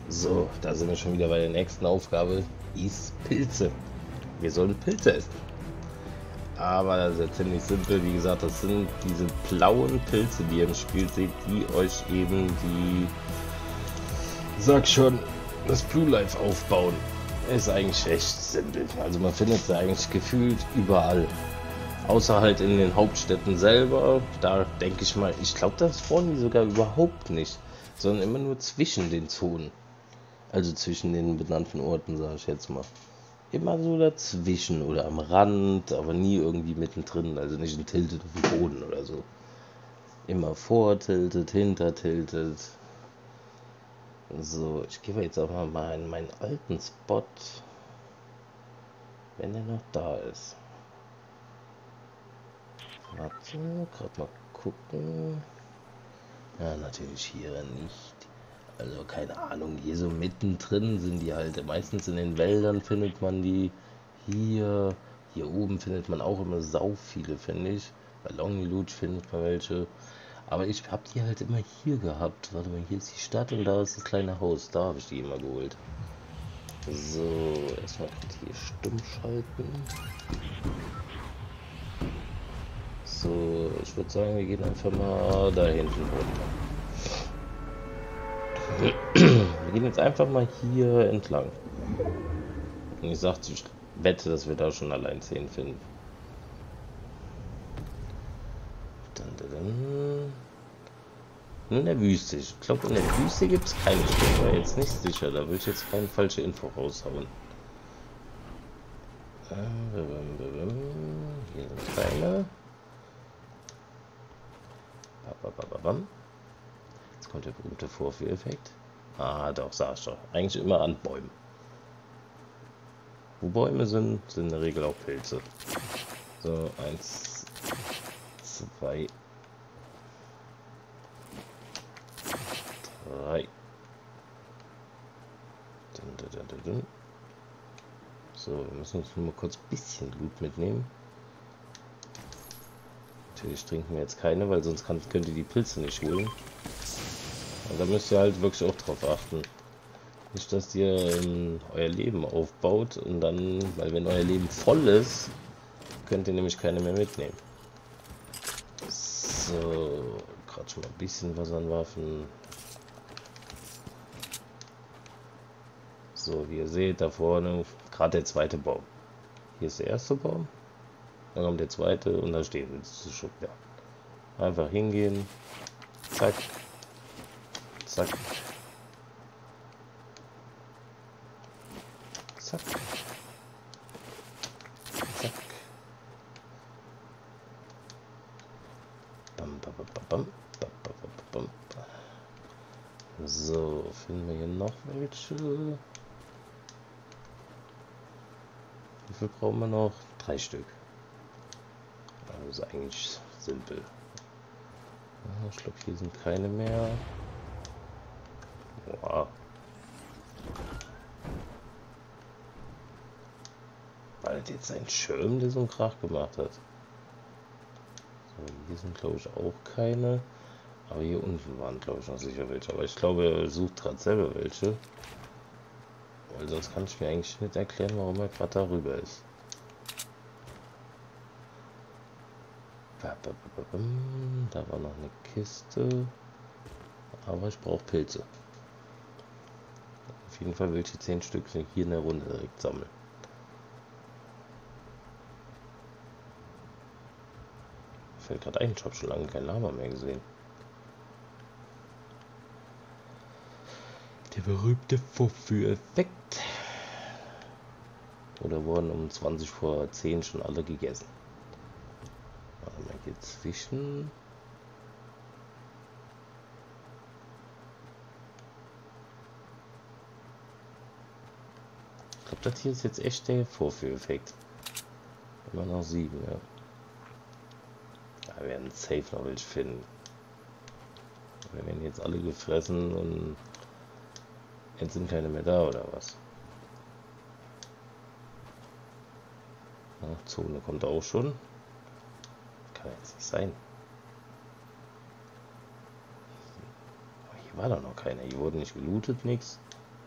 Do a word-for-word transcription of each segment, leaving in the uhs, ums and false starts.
So, da sind wir schon wieder bei der nächsten Aufgabe. Iss Pilze. Wir sollen Pilze essen. Aber das ist ja ziemlich simpel. Wie gesagt, das sind diese blauen Pilze, die ihr im Spiel seht, die euch eben die, sag schon, das Blue Life aufbauen. Ist eigentlich recht simpel. Also man findet sie eigentlich gefühlt überall. Außer halt in den Hauptstädten selber. Da denke ich mal, ich glaube, das spawnen die sogar überhaupt nicht. Sondern immer nur zwischen den Zonen. Also zwischen den benannten Orten, sage ich jetzt mal. Immer so dazwischen oder am Rand, aber nie irgendwie mittendrin. Also nicht ein Tilted auf dem Boden oder so. Immer vortiltet, hintertiltet. So, ich gehe jetzt auch mal in meinen alten Spot. Wenn er noch da ist. Warte, gerade mal gucken. Ja, natürlich hier nicht. Also keine Ahnung, hier so mittendrin sind die halt. Meistens in den Wäldern findet man die. Hier, hier oben findet man auch immer sau viele, finde ich. Bei Lonely Luge findet man welche. Aber ich habe die halt immer hier gehabt. Warte mal, hier ist die Stadt und da ist das kleine Haus. Da habe ich die immer geholt. So, erstmal gerade hier stumm schalten. So, ich würde sagen, wir gehen einfach mal da hinten runter. Wir gehen jetzt einfach mal hier entlang. Und ich sagte, ich wette, dass wir da schon allein zehn finden. Dann, dann, dann. Nur in der Wüste. Ich glaube, in der Wüste gibt es keine. Ich bin mir jetzt nicht sicher. Da will ich jetzt keine falsche Info raushauen. Hier sind keine. Jetzt kommt der berühmte Vorführeffekt. Ah, doch, sag ich doch. Eigentlich immer an Bäumen. Wo Bäume sind, sind in der Regel auch Pilze. So, eins, zwei, drei. Dun, dun, dun, dun, dun. So, wir müssen uns nur mal kurz ein bisschen Loot mitnehmen. Natürlich trinken wir jetzt keine, weil sonst kann, könnt ihr die Pilze nicht holen. Und da müsst ihr halt wirklich auch drauf achten. Nicht, dass ihr ähm, euer Leben aufbaut und dann, weil wenn euer Leben voll ist, könnt ihr nämlich keine mehr mitnehmen. So, gerade schon mal ein bisschen was an Waffen. So, wie ihr seht, da vorne gerade der zweite Baum. Hier ist der erste Baum, dann kommt der zweite und da steht es schon. Ja. Einfach hingehen, zack, zack, zack, zack. Bam, bam, bam, bam, bam, bam, bam, bam. So, finden wir hier noch welche? Wie viel brauchen wir noch? Drei Stück. Das ist eigentlich simpel. Ich glaube, hier sind keine mehr. Wow. War das jetzt ein Schirm, der so einen Krach gemacht hat? So, hier sind, glaube ich, auch keine. Aber hier unten waren, glaube ich, noch sicher welche. Aber ich glaube, er sucht gerade selber welche. Weil sonst kann ich mir eigentlich nicht erklären, warum er gerade darüber ist. Da war noch eine Kiste. Aber ich brauche Pilze. Auf jeden Fall will ich die zehn Stück hier in der Runde direkt sammeln. Fällt gerade ein, ich habe schon lange kein Lama mehr gesehen. Der berühmte Vorführeffekt. Oder wurden um zwanzig vor zehn schon alle gegessen? Warte mal, hier zwischen. Ich glaube, das hier ist jetzt echt der Vorführeffekt. Immer noch sieben, ja. Ja, wir werden safe noch welche finden. Wir werden jetzt alle gefressen und jetzt sind keine mehr da, oder was? Ach, Zone kommt auch schon. Kann jetzt nicht sein. Aber hier war doch noch keiner. Hier wurde nicht gelootet, nichts.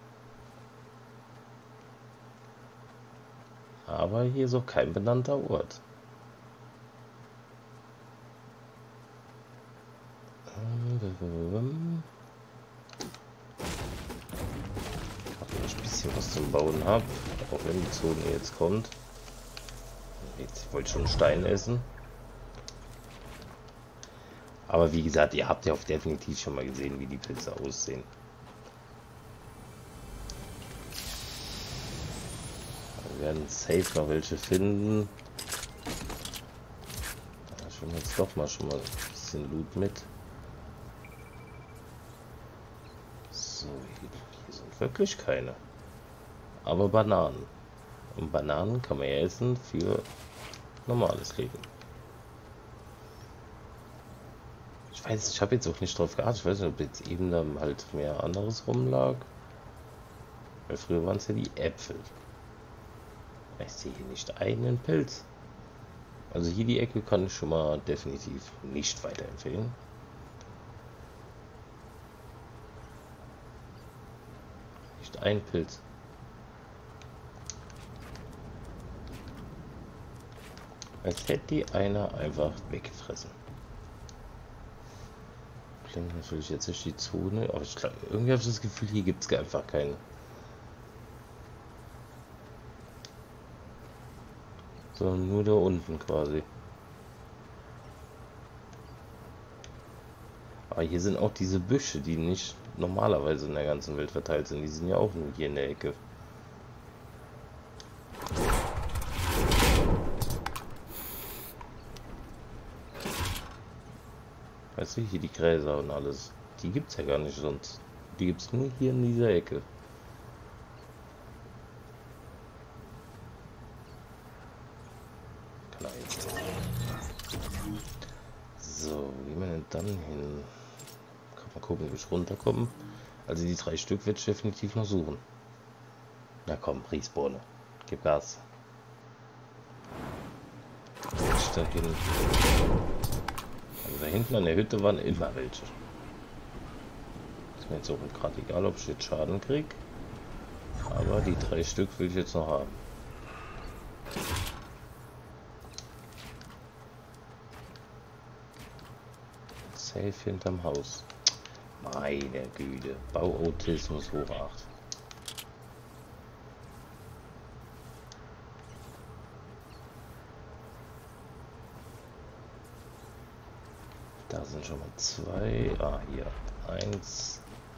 Aber hier ist auch kein benannter Ort. Wenn ich ein bisschen was zum Bauen habe, auch wenn die Zone jetzt kommt. Jetzt wollte ich schon Stein essen. Aber wie gesagt, ihr habt ja auch definitiv schon mal gesehen, wie die Pilze aussehen. Wir werden safe noch welche finden. Da schon jetzt doch mal schon mal ein bisschen Loot mit. So, hier, hier sind wirklich keine. Aber Bananen. Und Bananen kann man ja essen für normales Leben. Ich weiß, ich habe jetzt auch nicht drauf geachtet. Ich weiß nicht, ob jetzt eben da halt mehr anderes rumlag. Weil früher waren es ja die Äpfel. Ich sehe hier nicht einen Pilz. Also hier die Ecke kann ich schon mal definitiv nicht weiterempfehlen. Nicht ein Pilz. Als hätte die einer einfach weggefressen. Klingt natürlich jetzt nicht die Zone, aber ich glaube, irgendwie habe ich das Gefühl, hier gibt es einfach keinen. Sondern nur da unten quasi. Aber hier sind auch diese Büsche, die nicht normalerweise in der ganzen Welt verteilt sind. Die sind ja auch nur hier in der Ecke. Weißt du, hier die Gräser und alles. Die gibt es ja gar nicht sonst. Die gibt es nur hier in dieser Ecke. So, wie gehen wir denn dann hin? Kann man gucken, wie ich runterkomme. Also die drei Stück wird ich definitiv noch suchen. Na komm, Respawn. Gib Gas. Ich da hin. Also da hinten an der Hütte waren immer welche. Ist mir jetzt auch gerade egal, ob ich jetzt Schaden kriege. Aber die drei Stück will ich jetzt noch haben. Safe hinterm Haus. Meine Güte. Bauautismus hoch acht. Da sind schon mal zwei. Ah, hier. Eins.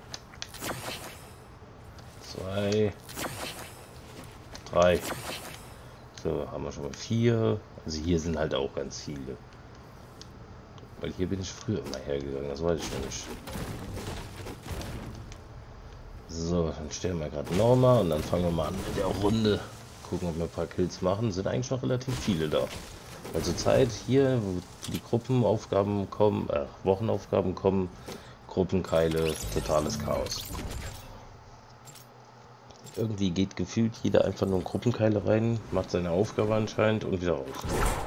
Zwei. Drei. So, haben wir schon mal vier. Also hier sind halt auch ganz viele. Weil hier bin ich früher immer hergegangen, das weiß ich noch nicht. So, dann stellen wir gerade nochmal und dann fangen wir mal an mit der Runde. Gucken, ob wir ein paar Kills machen. Sind eigentlich noch relativ viele da. Also Zeit hier, wo die Gruppenaufgaben kommen, äh, Wochenaufgaben kommen, Gruppenkeile, totales Chaos. Irgendwie geht gefühlt jeder einfach nur in Gruppenkeile rein, macht seine Aufgabe anscheinend und wieder raus.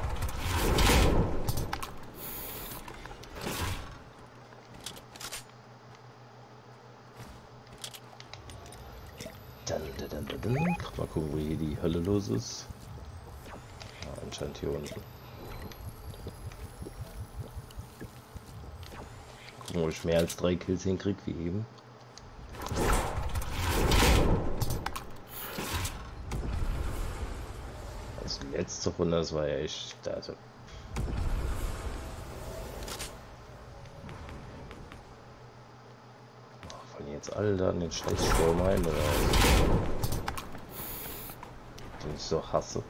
Dann, dann, dann, dann. Mal gucken, wo hier die Hölle los ist. Ja, anscheinend hier unten. Gucken, ob ich mehr als drei Kills hinkriege, wie eben. Also letzte Runde, das war ja echt. Also jetzt alle da in den scheiß Sturm ein, oder was? Den ich so hasse.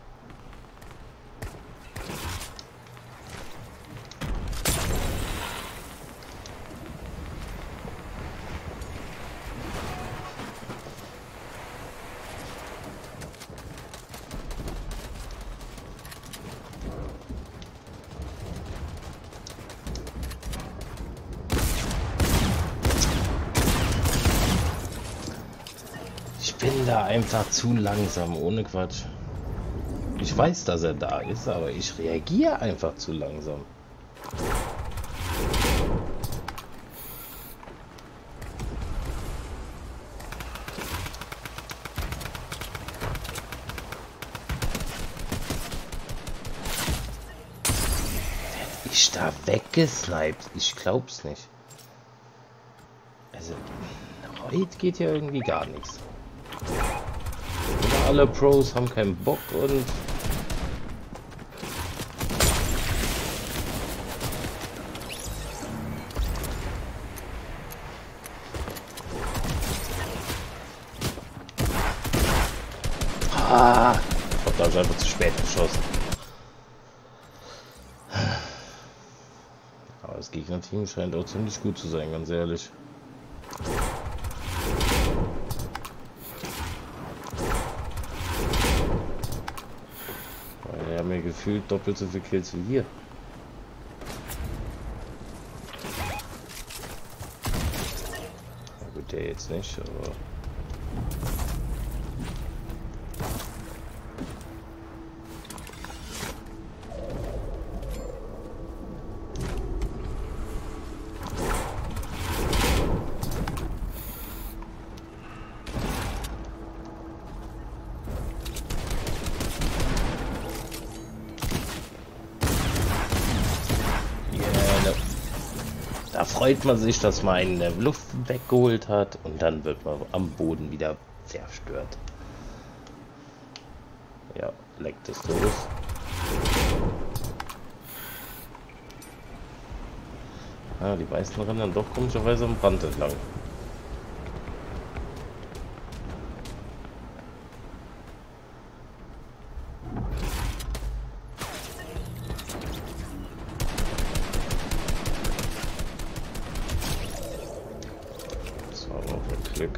Ich bin da einfach zu langsam, ohne Quatsch. Ich weiß, dass er da ist, aber ich reagiere einfach zu langsam. ich da weggesniped. Ich glaub's nicht. Also, heute geht ja irgendwie gar nichts. Oder alle Pros haben keinen Bock und... Ah, ich hab da also einfach zu spät geschossen. Aber das Gegnerteam scheint auch ziemlich gut zu sein, ganz ehrlich. Weil die haben mir gefühlt doppelt so viel Kills wie wir. Na gut, der jetzt nicht, aber... Da freut man sich, dass man einen in der Luft weggeholt hat und dann wird man am Boden wieder zerstört. Ja, Leck des Todes. Ah, die meisten rennen dann doch komischerweise am Rand entlang. Glück.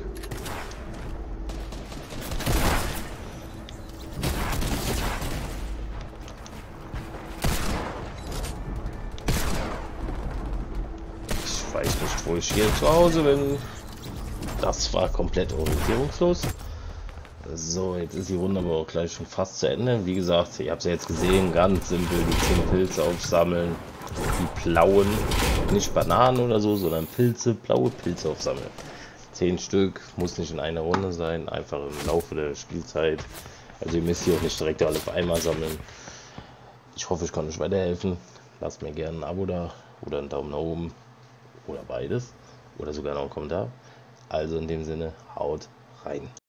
Ich weiß nicht, wo ich hier zu Hause bin. Das war komplett orientierungslos. So, jetzt ist die Runde aber auch gleich schon fast zu Ende. Wie gesagt, ihr habt es ja jetzt gesehen, ganz simpel die zehn Pilze aufsammeln. Die blauen, nicht Bananen oder so, sondern Pilze, blaue Pilze aufsammeln. Zehn Stück, muss nicht in einer Runde sein, einfach im Laufe der Spielzeit. Also ihr müsst hier auch nicht direkt alle auf einmal sammeln. Ich hoffe, ich konnte euch weiterhelfen. Lasst mir gerne ein Abo da oder einen Daumen nach oben oder beides oder sogar noch einen Kommentar. Also in dem Sinne, haut rein.